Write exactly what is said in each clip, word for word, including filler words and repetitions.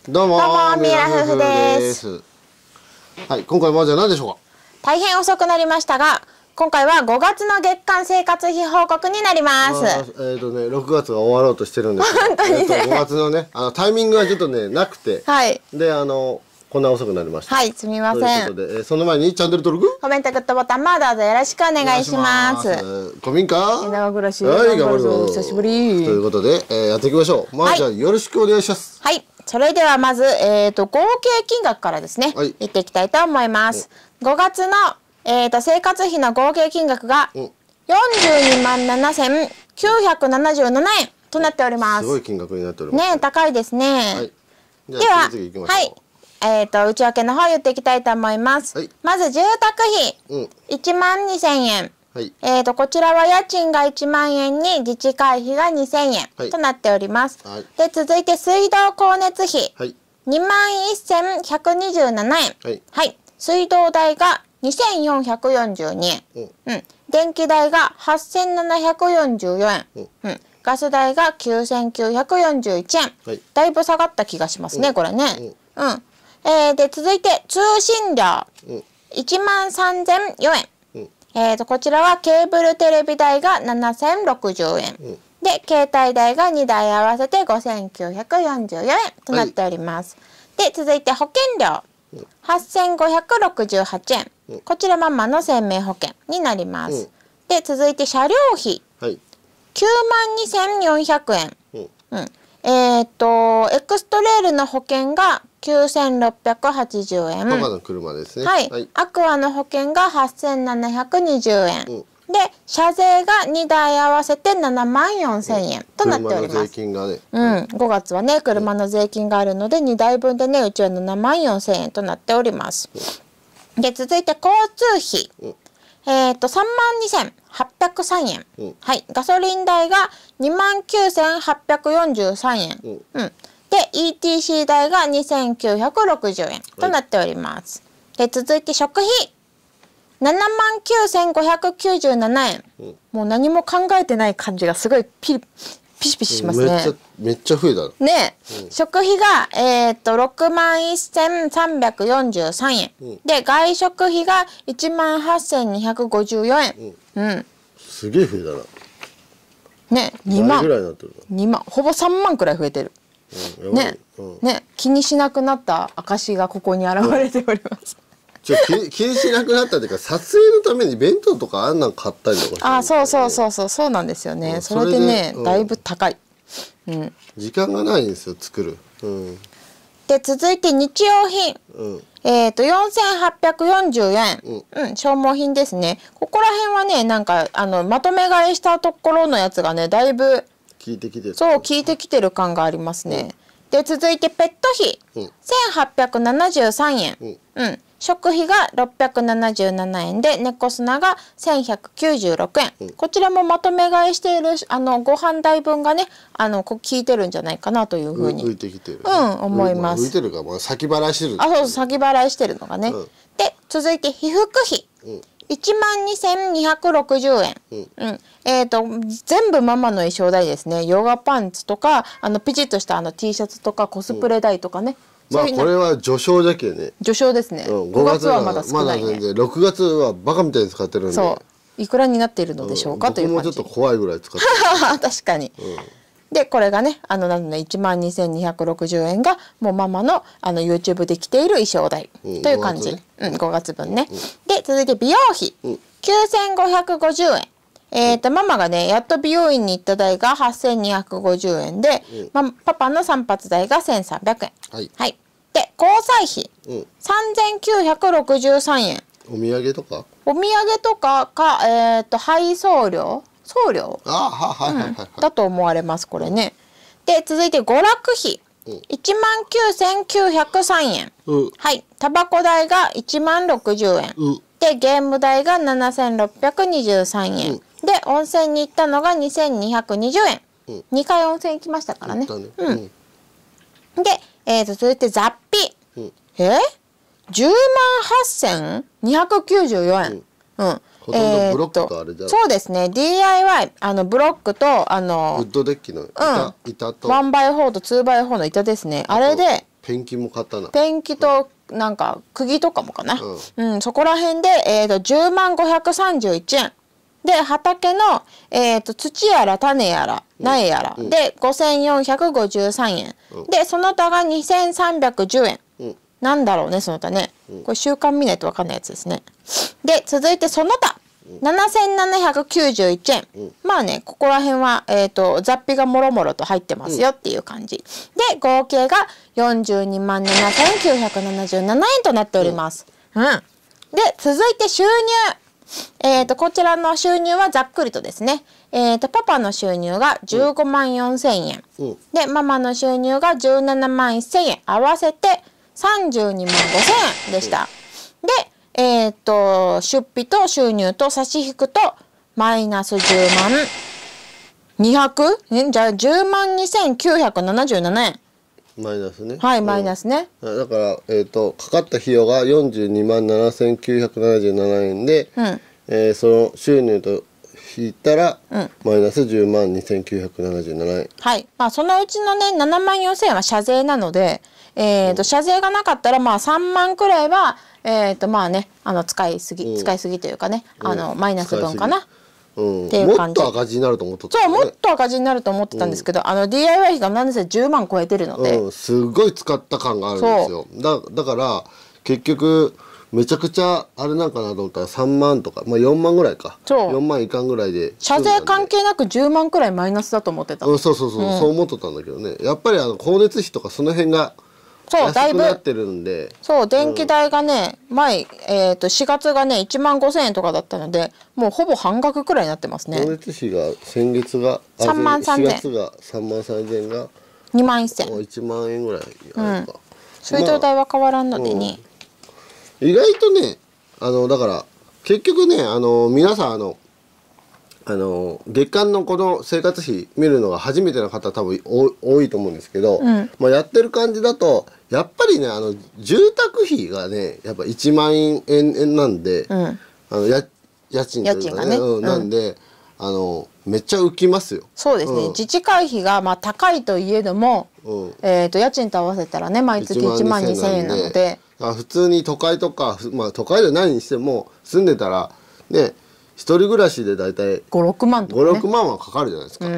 どうもどうも三浦夫婦です。 はい、今回まずは何でしょうか。 大変遅くなりましたが、今回はごがつの月間生活費報告になります。 えっ、ー、とね、ろくがつが終わろうとしてるんですけど、 本当にね、 えーとごがつのね、あのタイミングがちょっとねなくて、 はい。 であのこんな遅くなりました。 はい、すみません。 ということで、えー、その前にチャンネル登録、 コメント、グッドボタンもどうぞよろしくお願いします。 古民家枝暮らし、 はい、頑張るぞ。 久しぶり。 ということで、えー、やっていきましょう。まず、じゃあよろしくお願いします。 はい、それではまず、えっと合計金額からですね、はい、いっていきたいと思います。ごがつのえっと生活費の合計金額がよんじゅうにまんななせんきゅうひゃくななじゅうななえんとなっております。 すごい金額になっております。 ね、高いですね。 はい、では、 次々行きましょう。はい。 えっと内訳の方言っていきたいと思います。はい、まず住宅費、うん、いちまんにせんえん。はい、えっとこちらは家賃がいちまんえんに自治会費がにせんえんとなっております。はい、で続いて水道光熱費、はい、にまんせんひゃくにじゅうななえん。はい、はい、水道代がにせんよんひゃくよんじゅうにえん。うん、うん、電気代がはっせんななひゃくよんじゅうよえん。うん、うん、ガス代がきゅうせんきゅうひゃくよんじゅういちえん。はい、だいぶ下がった気がしますね、うん、これね。うん、うん、えー、で続いて通信料、うん、いちまんさんぜんよえん。うん、えーとこちらはケーブルテレビ代がななせんろくじゅうえん。うん、で携帯代がにだい合わせてごせんきゅうひゃくよんじゅうよえんとなっております。はい、で続いて保険料、はっせんごひゃくろくじゅうはちえん。うん、こちらママの生命保険になります。うん、で続いて車両費、はい、きゅうまんにせんよんひゃくえん。うんうん、えっとエクストレールの保険がきゅうせんろっぴゃくはちじゅうえん。 パパの車ですね。 はい。はい、アクアの保険がはっせんななひゃくにじゅうえん。うん、で車税がにだい合わせてななまんよんせんえんとなっております。 車の税金がね、 うん、ごがつはね車の税金があるのでにだいぶんでねうちはななまんよんせんえんとなっております。うん、で続いて交通費、うん、えっとさんまんにせんはっぴゃくさんえん。うん、はい。ガソリン代がにまんきゅうせんはっぴゃくよんじゅうさんえん。うん、うん、で イーティーシー 代がにせんきゅうひゃくろくじゅうえんとなっております。はい、で続いて食費ななまんきゅうせんごひゃくきゅうじゅうななえん。うん、もう何も考えてない感じがすごいピリピシピシしますね。 めっちゃめっちゃ増えたね。うん、食費がえー、っとろくまんせんさんびゃくよんじゅうさんえん。うん、で外食費がいちまんはっせんにひゃくごじゅうよえん。うん。うん、 すげえ増えたな。 ね、にまんぐらいになってる。 にまんほぼさんまんくらい増えてる。うん、ね、うん、ね、気にしなくなった証がここに現れております。 ちょ気気にしなくなったというか撮影のために弁当とかあんなん買ったりとかして、ね、 あ、そうそうそうそうそうなんですよね。うん、それでね、うん、だいぶ高い。うん。 時間がないんですよ作る。うん。 で続いて日用品。うん、えっとよんせんはっぴゃくよんじゅうえん。うん、うん、消耗品ですね。ここら辺はねなんかあのまとめ買いしたところのやつがねだいぶ効いてきてる。 そう効いてきてる感がありますね。うん、で続いてペット費、うん、せんはっぴゃくななじゅうさんえん。うん。うん、食費がろっぴゃくななじゅうななえんで猫砂がせんひゃくきゅうじゅうろくえん。うん、こちらもまとめ買いしているあのご飯代分がねあの効いてるんじゃないかなというふうに、 浮いてきてる、ね、 うん思います。 浮いてるか、まあ、先払いしてる。 あ、そうそう先払いしてるのがね。うん、で続いて被服費、うん、いちまんにせんにひゃくろくじゅうえん。うんうん、えっと全部ママの衣装代ですね。ヨガパンツとかあのピチッとしたあの T シャツとかコスプレ代とかね。 うん、まあこれは序章だけね。 序章ですね。うん、ごがつはまだ少ないね。 まだろくがつはバカみたいに使ってるんで。 そういくらになっているのでしょうか、うん、という感じ。 僕もちょっと怖いぐらい使ってる。 確かに。うん、でこれがねあのなんでいちまんにせんにひゃくろくじゅうえんがもうママのあの ユーチューブ で着ている衣装代という感じ。うん、ごがつぶんね。うん、で続いて美容費、うん、きゅうせんごひゃくごじゅうえん。えーとママがねやっと美容院に行った代がはっせんにひゃくごじゅうえんで、うん、ま、パパの散髪代がせんさんびゃくえん。はい、はい、で交際費、うん、さんぜんきゅうひゃくろくじゅうさんえん。 お土産とかお土産とかかえーと配送料送料だと思われますこれね。で続いて娯楽費、うん、いちまんきゅうせんきゅうひゃくさんえん。うん、はい。タバコ代がいちまんろくじゅうえん。うん、でゲーム代がななせんろっぴゃくにじゅうさんえん。うん、で温泉に行ったのがにせんにひゃくにじゅうえん。うん、にかい温泉行きましたからね。ね、うん、で、えー、と続いて雑費、うん、えじゅうまんはっせんにひゃくきゅうじゅうよえん。うん、うんえー、っとそうですね ディーアイワイ あのブロックとあのウッドデッキの板、うん、板とワンバイフォー と ツーバイフォー の板ですね。あれでペンキも買ったな。 ペンキとなんか釘とかもかな、うん、うん、そこら辺で、えー、とじゅうまんごひゃくさんじゅういちえんで、畑の、えー、と土やら種やら苗やら、うん、でごせんよんひゃくごじゅうさんえん、うん、でその他がにせんさんびゃくじゅうえん、うん、なんだろうねその他ね、うん、これ週間見ないと分かんないやつですね。で続いてその他ななせんななひゃくきゅうじゅういちえん、うん、まあねここら辺は、えー、と雑費がもろもろと入ってますよっていう感じ、うん、で合計がよんじゅうにまんななせんきゅうひゃくななじゅうななえんとなっております、うんうん、で続いて収入、えー、とこちらの収入はざっくりとですね、えー、とパパの収入がじゅうごまんよんせんえん、うん、でママの収入がじゅうななまんせんえん合わせてさんじゅうにまんごせんえんでした、うん、でえー、と出費と収入と差し引くとマイナスじゅうまんにひゃくえじゃあじゅうまんにせんきゅうひゃくななじゅうななえんマイナスね。 はい、マイナスね。 だから、えー、とかかった費用がよんじゅうにまんななせんきゅうひゃくななじゅうななえんで、うんえー、その収入と引いたら、うん、マイナスじゅうまんにせんきゅうひゃくななじゅうななえん。 はい、まあ、そのうちのねななまんよんせんえんは謝税なので、えーとうん、謝税がなかったらまあさんまんくらいはえーとまあねあの使いすぎ、うん、使いすぎというかねあの、うん、マイナス分かな、うん、っていう感じ。 もっと赤字になると思ってた、 ね、そうもっと赤字になると思ってたんですけど、うん、あの ディーアイワイ 費がなんせじゅうまん超えてるので、 うん、すごい使った感があるんですよ。だだから結局めちゃくちゃあれなんかなと思ったらさんまんとか、まあ、よんまんぐらいかそうよんまんいかんぐらいで謝税関係なくじゅうまんくらいマイナスだと思ってた、 うん、そうそうそう、うん、そう思ってたんだけどねやっぱりあの光熱費とかその辺がそうだいぶ安くなってるんでそう電気代がね、うん、前、えー、としがつがねいちまんごせんえんとかだったのでもうほぼ半額くらいになってますね。 光熱費が先月がさんまんさんぜんしがつがさんまんさんぜんがにまんせんえんいちまんえんぐらいあるか、うん、 水道代は変わらんのでね、 まあ、意外とねあのだから結局ねあの皆さんあのあの月間のこの生活費見るのが初めての方多分多いと思うんですけど、うん、まあやってる感じだとやっぱりねあの住宅費がねやっぱいちまんえんなんで、うん、あのや家賃というかね、うん、なんで、うん、あのめっちゃ浮きますよ。 そうですね、うん、自治会費がまあ高いといえども、うん、えーと家賃と合わせたらね毎月いちまんにせんえんなので普通に都会とか、まあ、都会じゃないにしても住んでたらね一人暮らしでだいたいごろくまんとかねごろくまんはかかるじゃないですか、うんうん、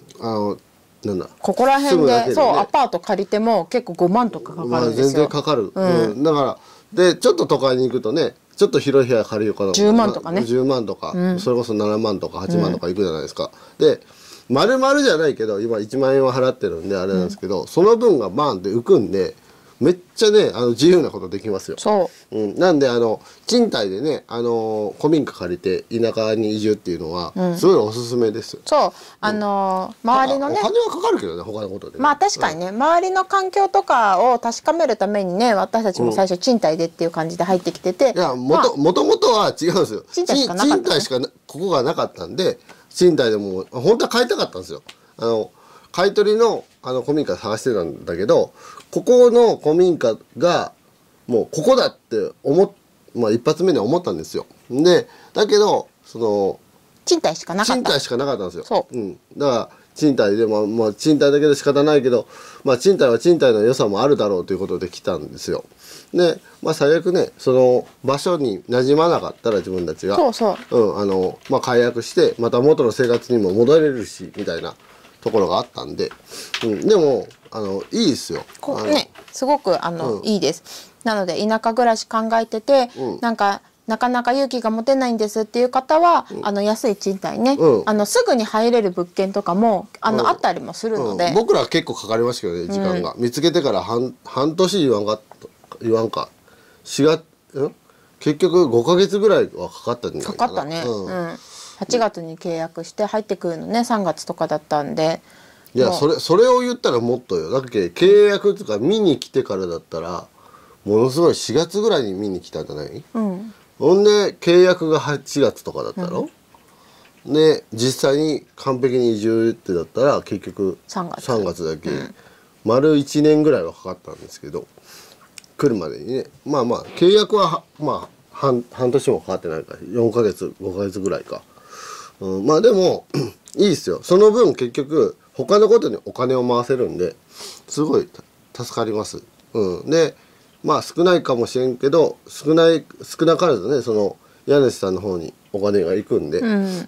あのなんだここら辺で、ね、そうアパート借りても結構ごまんとかかかるんですよ、 まあ、全然かかる、うんうん、だからでちょっと都会に行くとねちょっと広い部屋借りるからじゅうまんとかねじゅうまんとか、うん、それこそななまんとかはちまんとか行くじゃないですか、うん、で丸々じゃないけど今いちまんえんは払ってるんであれなんですけど、うん、その分がバーンって浮くんでめっちゃねあの自由なことできますよ。 そう、 うん、なんであの賃貸でねあの古民家借りて田舎に移住っていうのは、うん、すごいおすすめですよ。 そうあのー、周りのねお金はかかるけどね他のことで、ね、 まあ確かにね、うん、周りの環境とかを確かめるためにね私たちも最初賃貸でっていう感じで入ってきてて、 うん、いやもと、まあ、もともとは違うんですよ。 賃貸しかなかった、ね、 賃貸しかここがなかったんで賃貸でも本当は買いたかったんですよ。あの買い取りのあの古民家探してたんだけどここの古民家がもうここだって思っ、まあ、一発目には思ったんですよ。でだけどその賃貸しかなかった賃貸しかなかったんですよ。 そう、 うん、だから賃貸でも、まあ、賃貸だけで仕方ないけど、まあ、賃貸は賃貸の良さもあるだろうということで来たんですよ。で、まあ、最悪ねその場所に馴染まなかったら自分たちがそうそう、 うんあのまあ、解約してまた元の生活にも戻れるしみたいなところがあったんで、うん、でもあのいいですよ。 こうねすごくあの、うん、いいです。なので田舎暮らし考えてて、うん、なんかなかなか勇気が持てないんですっていう方は、うん、あの安い賃貸ね、うん、あのすぐに入れる物件とかもあの、うん、あったりもするので、 僕らは結構かかりましたけどね時間が、見つけてから半半年言わんか言わんかしがん結局ごかげつぐらいはかかったんじゃないかな。 かかったね、うんはちがつに契約して入ってくるのねさんがつとかだったんで。 いやそれそれを言ったらもっとよ。だっけ契約とか見に来てからだったらものすごいしがつぐらいに見に来たんじゃない、うん、ほんで契約がはちがつとかだったろ、うん、で実際に完璧に移住ってだったら結局さんがつ、さんがつだけ、うん、丸いちねんぐらいはかかったんですけど来るまでにねまあまあ契約はまあ半, 半年もかかってないからよんかげつごかげつぐらいか、うん、まあでもいいですよ。その分結局他のことにお金を回せるんですごい助かります。 うん、でまあ少ないかもしれんけど少ない少なからずねその家主さんの方にお金が行くんで、うん、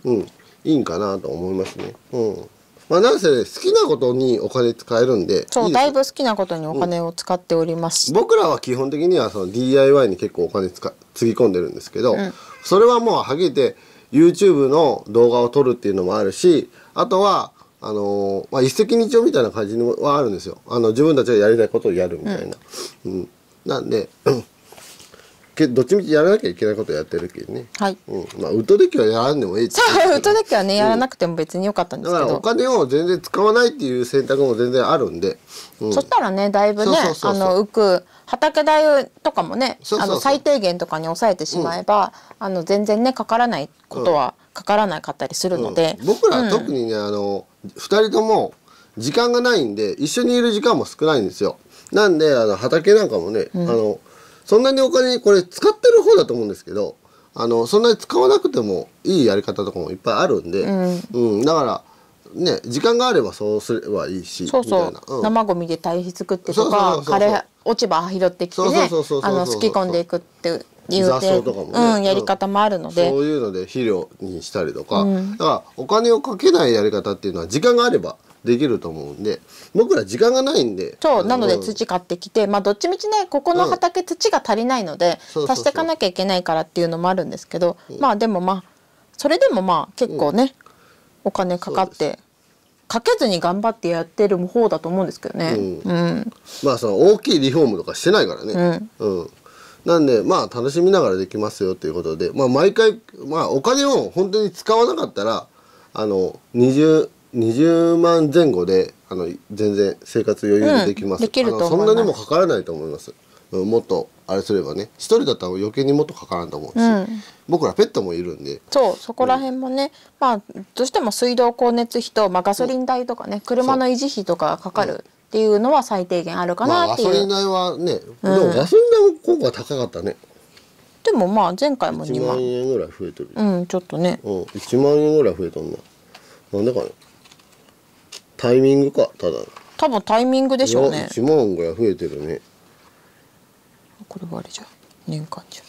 うん、いいんかなと思いますね。うんまあ、なんせ好きなことにお金使えるんでそういいだいぶ好きなことにお金を使っております、 うん、僕らは基本的にはその ディーアイワイ に結構お金つかつぎ込んでるんですけど、うん、それはもうはげて YouTube の動画を撮るっていうのもあるしあとはあのー、まあ、一石二鳥みたいな感じはあるんですよ。あの自分たちがやりたいことをやるみたいな、うんうん、なんでどっちみちやらなきゃいけないことをやってるけどね。 はい。 うん、まあウッドデッキはやらんでもいい。 そう、ウッドデッキはね、やらなくても別に良かったんですけど。 だからお金を全然使わないっていう選択も全然あるんで。 うん、そしたらね、だいぶね、あの浮く畑代とかもね、あの最低限とかに抑えてしまえば、うん、あの全然ねかからないことはかからなかったりするので。 うん、僕らは特にね、あのふたりとも時間がないんで一緒にいる時間も少ないんですよ。なんであの畑なんかもね、うん、あの。そんなにお金これ使ってる方だと思うんですけどあのそんなに使わなくてもいいやり方とかもいっぱいあるんで、うんうん、だからね時間があればそうすればいいしそうそう、うん、生ゴミで堆肥作ってとか枯れ落ち葉拾ってきてねすき込んでいくっていう雑草とかもね、 うん、やり方もあるので、 そういうので肥料にしたりとか、うん、だからお金をかけないやり方っていうのは時間があればできると思うんで僕ら時間がないんでそうなので土買ってきてまあどっちみちねここの畑土が足りないので足していかなきゃいけないからっていうのもあるんですけど、うん、まあでもまあそれでもまあ結構ね、うん、お金かかってかけずに頑張ってやってる方だと思うんですけどね、うんうん、 まあその大きいリフォームとかしてないからね、うんうん、なんでまあ楽しみながらできますよということでまあ毎回まあお金を本当に使わなかったらあのにじゅうにじゅうまんぜん後であの全然生活余裕でできます、うん、 できると思います。 そんなにもかからないと思います、うん、もっとあれすればね一人だったら余計にもっとかからんと思うし、うん、僕らペットもいるんでそうそこら辺もね、うん、まあどうしても水道光熱費と、まあ、ガソリン代とかね、うん、車の維持費とかかかるっていうのは最低限あるかなっていう、まあ、ガソリン代はね、うん、でもガソリン代も今回高かったね。 でもまあ前回もにまんいちまんえんぐらい増えてるうんちょっとね、 うん、いちまんえんぐらい増えとんななんでかねタイミングかただ多分タイミングでしょうね。 いちまんぐらい増えてるね。 これはあれじゃ年間じゃ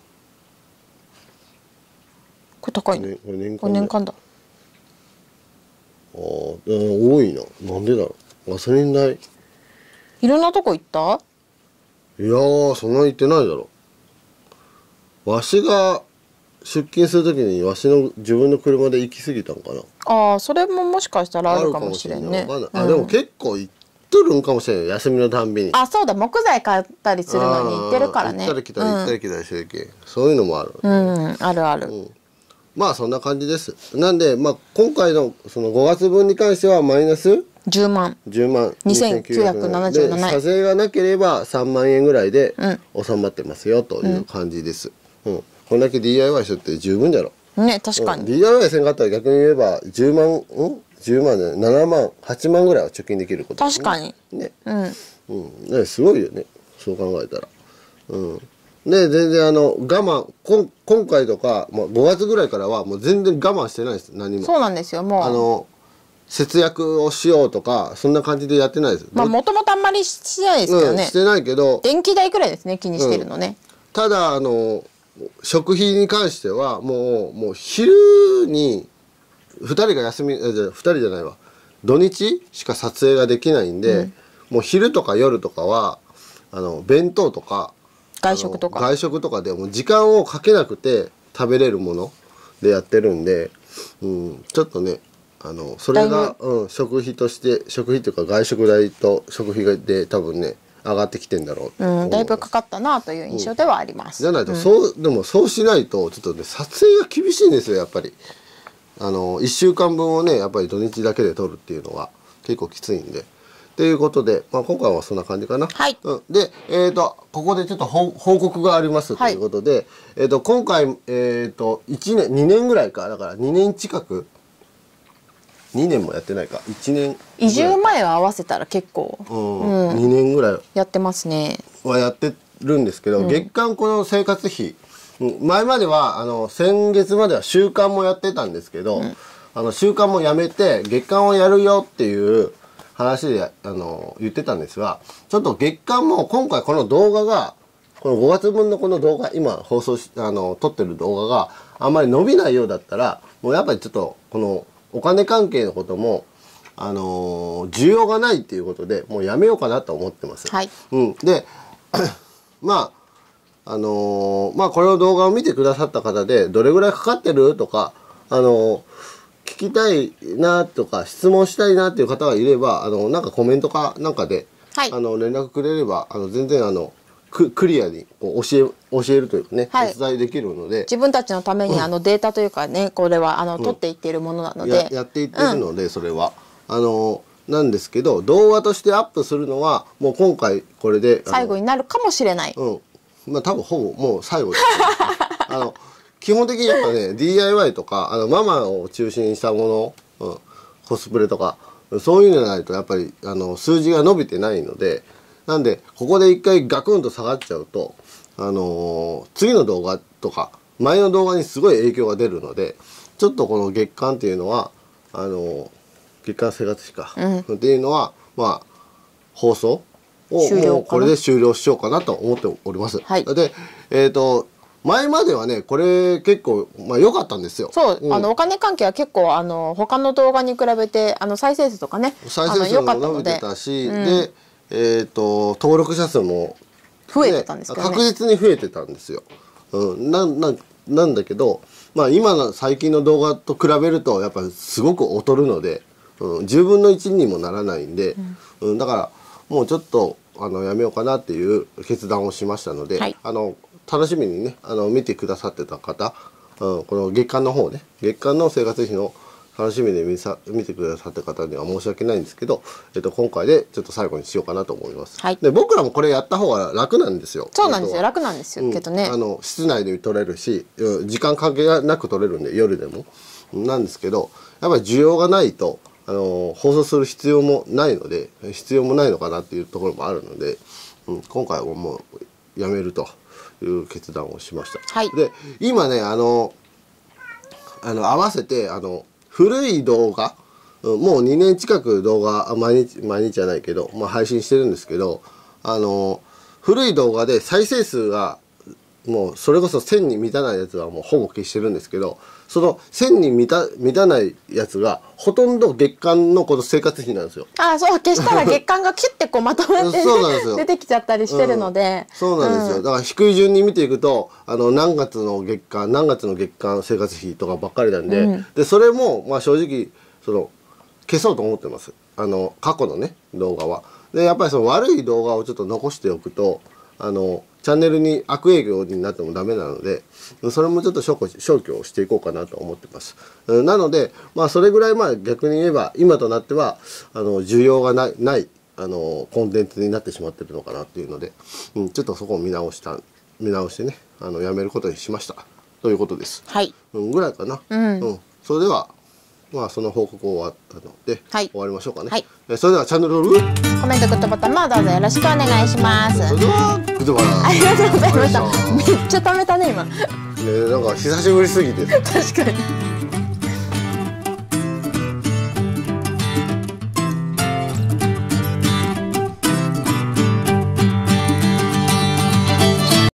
これ高いね、これ年間これ年間だ。 ああ多いな。なんでだろう。ガソリン代いろんなとこ行った？ いやーそんな行ってないだろう。わしが出勤するときにわしの自分の車で行き過ぎたんかな。 ああそれももしかしたらあるかもしれんね。 あでも結構行っとるんかもしれない休みのたんびに。 あそうだ木材買ったりするのに行ってるからね。 行ったり来たり行ったり来たりしてるけ、うん、そういうのもある、ね。 うんあるある。うん、 まあそんな感じです。なんでまあ今回のそのごがつぶんに関してはマイナスじゅうまんじゅうまんにせんきゅうひゃくななじゅうななえんで査税がなければさんまんえんぐらいで収まってますよという感じです。うん、うん、こんだけ ディーアイワイ しとって十分じゃろ。 ね確かに、 うん、ディーアイワイ せんかったら逆に言えばじゅうまんんじゅうまんでななまんはちまんぐらいは貯金できることですね。 確かにね、うんうんね、すごいよねそう考えたら。うんね、全然あの我慢こ今回とか、まあ、ごがつぐらいからはもう全然我慢してないです何も。 そうなんですよもうあの節約をしようとかそんな感じでやってないです。 まあもともとあんまりしてないですけどね、 うん、してないけど電気代くらいですね気にしてるのね、うん、 ただあの食費に関してはもうもう昼にふたりが休みじゃふたりじゃないわ土日しか撮影ができないんで、うん、もう昼とか夜とかはあの弁当とか外食とか外食とかでもう時間をかけなくて食べれるものでやってるんで、うん、ちょっとねあのそれが、うん、食費として食費というか外食代と食費で多分ね上がってきてんだろう、 うん、だいぶかかったなという印象ではあります。 うん、じゃないと、うん、そうでもそうしないとちょっとね撮影が厳しいんですよやっぱり。あのいっしゅうかんぶんをねやっぱり土日だけで撮るっていうのは結構きついんで。ということで、まあ、今回はそんな感じかな。 はい。 うん、で、えっ、ー、とここでちょっと報告がありますということで、はい、えっ、ー、と今回えっ、ー、といちねんにねんぐらいかだからにねん近くにねんもやってないかいちねん移住前を合わせたら結構、 うんうん、にねんぐらいやってますね。 はやってるんですけど、うん、月間この生活費前まではあの先月までは週間もやってたんですけど、うん、あの週間もやめて月間をやるよっていう話であの言ってたんですが、ちょっと月間も今回この動画がこのごがつぶんのこの動画、今放送しあの撮ってる動画があんまり伸びないようだったら、もうやっぱりちょっとこのお金関係のこともあのー、需要がないっていうことでもうやめようかなと思ってます。 はい。 うん、でまああのー、まあこの動画を見てくださった方でどれぐらいかかってるとか、あのー、聞きたいなとか質問したいなっていう方がいれば、あのなんかコメントかなんかで、はい、あの連絡くれればあの全然あのク, クリアにこう教え教えるというかね、はい、お伝えできるので、 自分たちのためにあのデータというかね、うん、これはあの取っていっているものなので、うん、 や, やっていってるので、うん、それはあのなんですけど、動画としてアップするのはもう今回これで最後になるかもしれない。 うん、まあ多分ほぼもう最後です、ね、あの基本的にやっぱね ディーアイワイ とかあのママを中心にしたもの、うん、コスプレとかそういうのじゃないとやっぱりあの数字が伸びてないので、なんでここで一回ガクンと下がっちゃうと、あのー、次の動画とか前の動画にすごい影響が出るので、ちょっとこの月間っていうのはあのー、月間生活費か、うん、っていうのはまあ放送をもうこれで終了しようかなと思っております。はい、で、えーと前まではねこれ結構まあ良かったんですよ。 そう、うん、あのお金関係は結構あの他の動画に比べてあの再生数とかね、 再生数も伸びてたし、うん、で、えーと登録者数も、ね、 増えてたんですけどね、 確実に増えてたんですよ。うん、なななんだけど、まあ今の最近の動画と比べるとやっぱりすごく劣るので、うん、じゅうぶんのいちにもならないんで、うんうん、だからもうちょっとあのやめようかなっていう決断をしましたので、はい、あの楽しみにねあの見てくださってた方、うん、この月間の方ね、月間の生活費の楽しみで見さ見てくださった方には申し訳ないんですけど、えっと、今回でちょっと最後にしようかなと思います。はい、で僕らもこれやった方が楽なんですよ。 そうなんですよ、楽なんですよ、うん、けどね、 あの室内で撮れるし時間関係なく撮れるんで夜でもなんですけど、やっぱり需要がないとあの放送する必要もないので必要もないのかなっていうところもあるので、うん、今回はもうやめるという決断をしました。はい、で今ねあのあの合わせてあの古い動画、もうにねん近く動画毎日毎日じゃないけど、まあ、配信してるんですけど、あの古い動画で再生数がもうそれこそせんに満たないやつはもうほぼ消してるんですけど、そのせんに満た満たないやつがほとんど月間のこの生活費なんですよ。 ああ、そう、消したら月間がキュッてこうまとまって、ね、そうなんですよ、出てきちゃったりしてるので、 うん、そうなんですよ、うん、だから低い順に見ていくとあの何月の月間何月の月間生活費とかばっかりなんで、うん、でそれもまあ正直その消そうと思ってます、あの過去のね動画は。でやっぱりその悪い動画をちょっと残しておくとあのチャンネルに悪影響になってもダメなので、それもちょっと消去消去していこうかなと思ってます。なのでまあそれぐらいまあ逆に言えば今となってはあの需要がないないあのコンテンツになってしまってるのかなっていうので、うん、ちょっとそこを見直した見直してねあのやめることにしましたということです。はい。うん、ぐらいかな。うん。うん、それでは。まあその報告終わったので、はい、終わりましょうかね。はい、えそれではチャンネル登録、 コメント、グッドボタンもどうぞよろしくお願いします。 それではグッドボタンありがとうございました。めっちゃ貯めたね今。ね、 なんか久しぶりすぎて。 確かに。